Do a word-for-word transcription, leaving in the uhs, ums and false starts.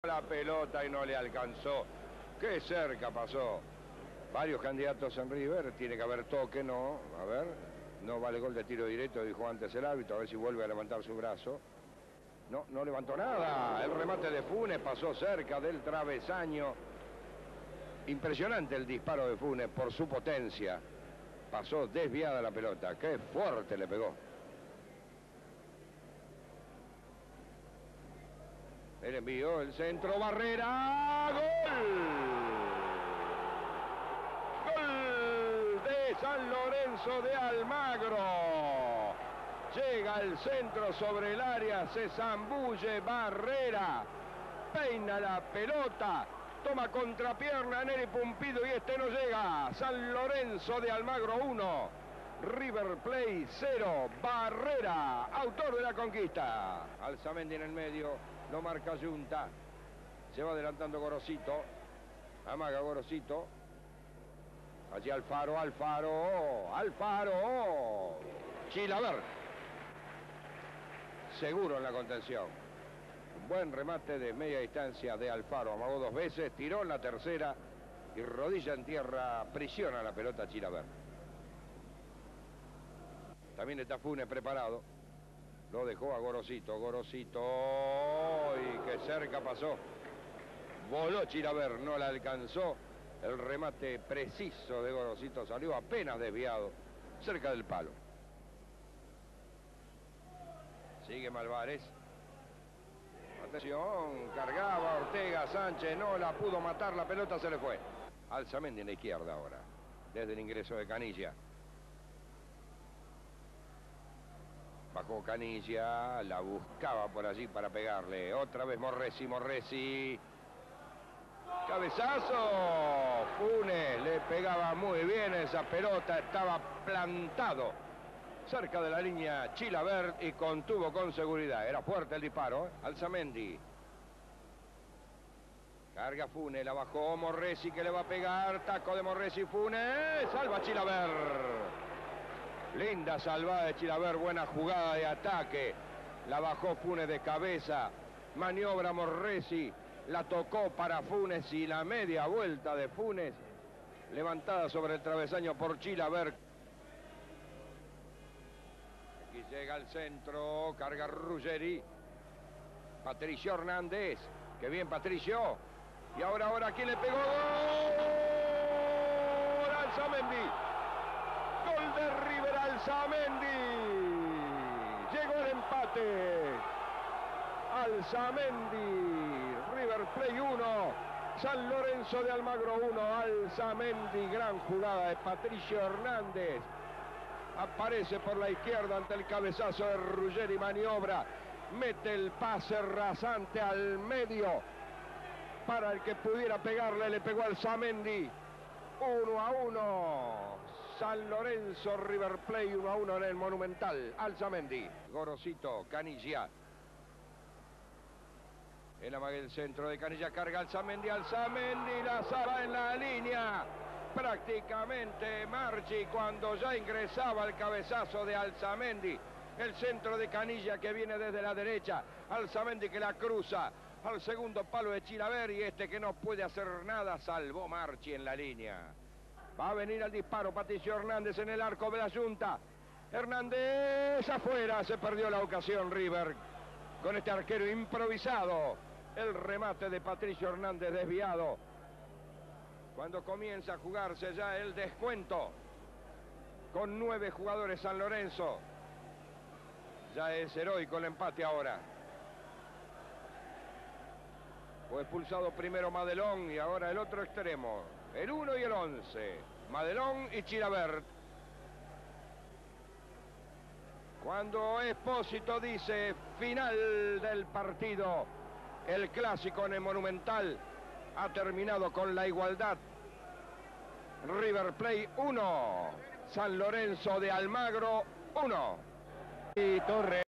La pelota y no le alcanzó. Qué cerca pasó. Varios candidatos en River. Tiene que haber toque, no. A ver. No vale gol de tiro directo, dijo antes el árbitro. A ver si vuelve a levantar su brazo. No, no levantó nada. El remate de Funes pasó cerca del travesaño. Impresionante el disparo de Funes por su potencia. Pasó desviada la pelota. Qué fuerte le pegó. El envío, el centro, Barrera, ¡gol! ¡Gol de San Lorenzo de Almagro! Llega el centro sobre el área, se zambulle Barrera, peina la pelota, toma contrapierna Neri Pumpido y este no llega. San Lorenzo de Almagro uno, River Plate cero, Barrera, autor de la conquista. Alzamendi en el medio. Lo marca Junta. Se va adelantando Gorosito. Amaga Gorosito. Allí Alfaro, Alfaro, Alfaro. Chilavert. Seguro en la contención. Un buen remate de media distancia de Alfaro. Amagó dos veces, tiró en la tercera y rodilla en tierra, prisiona la pelota Chilavert. También está Funes preparado. Lo dejó a Gorosito, Gorosito, y qué cerca pasó. Voló Chilavert, no la alcanzó. El remate preciso de Gorosito salió apenas desviado, cerca del palo. Sigue Malvarez. Atención, cargaba Ortega, Sánchez, no la pudo matar, la pelota se le fue. Alzamendi en la izquierda ahora, desde el ingreso de Canilla. Bajó Canilla, la buscaba por allí para pegarle. Otra vez Morresi, Morresi. ¡Cabezazo! Funes le pegaba muy bien esa pelota, estaba plantado cerca de la línea Chilavert y contuvo con seguridad. Era fuerte el disparo, ¿eh? Alzamendi. Carga Funes, la bajó Morresi que le va a pegar. Taco de Morresi, Funes. Salva Chilavert. Linda salvada de Chilavert, buena jugada de ataque. La bajó Funes de cabeza. Maniobra Morresi. La tocó para Funes y la media vuelta de Funes. Levantada sobre el travesaño por Chilavert. Aquí llega al centro. Carga Ruggeri. Patricio Hernández. Qué bien Patricio. Y ahora, ahora, ¿quién le pegó? ¡Gol! Alzamendi. Gol de River, Alzamendi. Llegó el empate. Alzamendi. River Plate uno. San Lorenzo de Almagro uno. Alzamendi. Gran jugada de Patricio Hernández. Aparece por la izquierda ante el cabezazo de Ruggeri. Maniobra. Mete el pase rasante al medio. Para el que pudiera pegarle, le pegó Alzamendi. uno a uno. San Lorenzo, River Plate uno a uno en el Monumental. Alzamendi. Gorosito, Canilla. El amague del centro de Canilla. Carga Alzamendi. Alzamendi la salva en la línea. Prácticamente Marchi cuando ya ingresaba el cabezazo de Alzamendi. El centro de Canilla que viene desde la derecha. Alzamendi que la cruza al segundo palo de Chilavert y este que no puede hacer nada, salvó Marchi en la línea. Va a venir al disparo Patricio Hernández en el arco de la Junta. Hernández afuera, se perdió la ocasión River con este arquero improvisado. El remate de Patricio Hernández desviado. Cuando comienza a jugarse ya el descuento con nueve jugadores San Lorenzo. Ya es heroico el empate ahora. Fue expulsado primero Madelón y ahora el otro extremo. El uno y el once. Madelón y Chilavert. Cuando Espósito dice final del partido, el clásico en el Monumental ha terminado con la igualdad. River Plate uno. San Lorenzo de Almagro uno. Y Torres.